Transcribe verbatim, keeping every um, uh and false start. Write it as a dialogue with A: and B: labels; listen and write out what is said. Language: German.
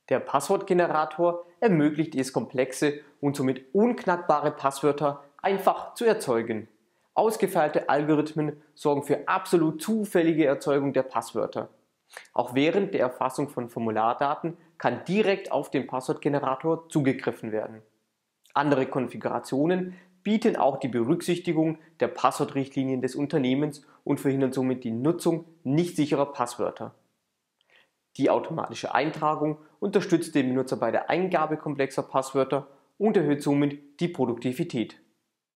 A: Der Passwortgenerator ermöglicht es, komplexe und somit unknackbare Passwörter einfach zu erzeugen. Ausgefeilte Algorithmen sorgen für absolut zufällige Erzeugung der Passwörter. Auch während der Erfassung von Formulardaten kann direkt auf den Passwortgenerator zugegriffen werden. Andere Konfigurationen bieten auch die Berücksichtigung der Passwortrichtlinien des Unternehmens und verhindern somit die Nutzung nicht sicherer Passwörter. Die automatische Eintragung unterstützt den Benutzer bei der Eingabe komplexer Passwörter und erhöht somit die Produktivität.